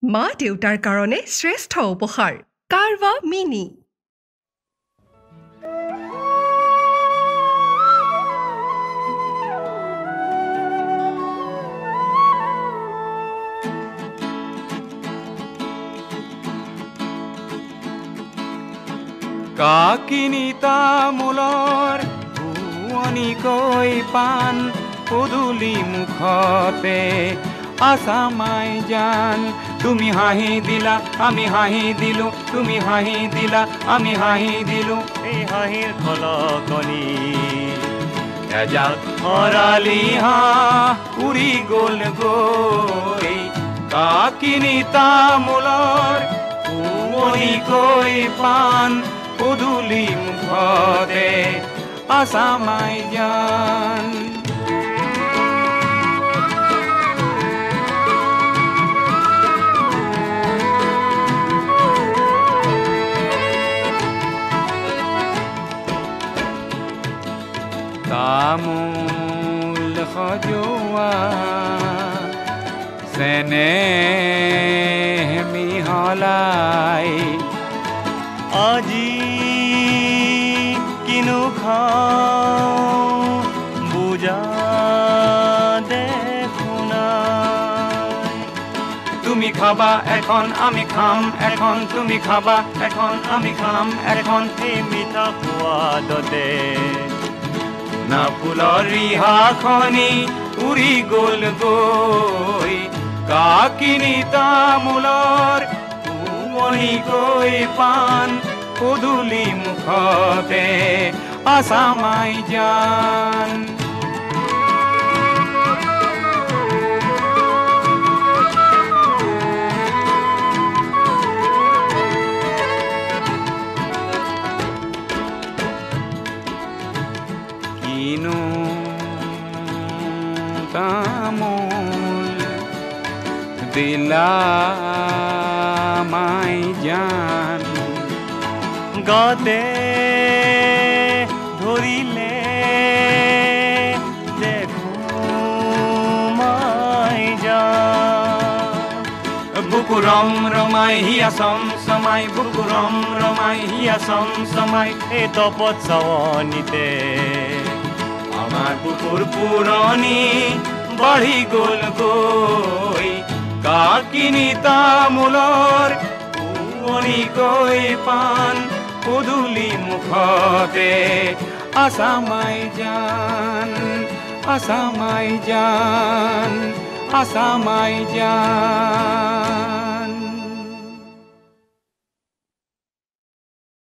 মা দেউতাৰ কাৰণে শ্ৰেষ্ঠ উপহাৰ কাৰৱা মিনি কাকিনি তামোলৰ পুৱনিকৈ পাণ পদূলি মুখতে আছামাই জান তুমি হাঁহি দিলা আমি হাঁহি দিলো তুমি হাঁহি দিলা আমি হাঁহি দিলো এই হাঁহিৰ খলকনি এজাক হৰালি হাঁহ উৰি গ'ল গৈ কাকিনি তামোলৰ পুৱনিকৈ পাণ পদূলি মুখতে আছামাই জান তামোল সজোৱা চেনেহ মিহলাই আজি কিনো খাওঁ বুজা দেখোনাই তুমি খাবা এখন আমি খাম এখন তুমি খাবা এখন আমি খাম এখন এই মিঠা সোৱাদতে না ফুলৰ ৰিহাখনি উৰি গ'ল গৈ কাকিনি তামোলৰ পুৱনিকৈ পাণ পদূলি মুখতে আছামাই জান কিনো তামোল দিলা মাই জান গাতে ধৰিলে দেখো মাই যান বুকু ৰম ৰমাই হিয়া চম চমাই বুকু ৰম ৰমাই হিয়া চম চমাই এই তপত চাৱনিতে আমাৰ বুকুৰ পুৰণি বাঢ়ি গ'ল গৈ কাকিনি তামোলৰ পুৱনিকৈ পাণ পদূলি মুখতে আছামাই জান আছামাই জান আছামাই জান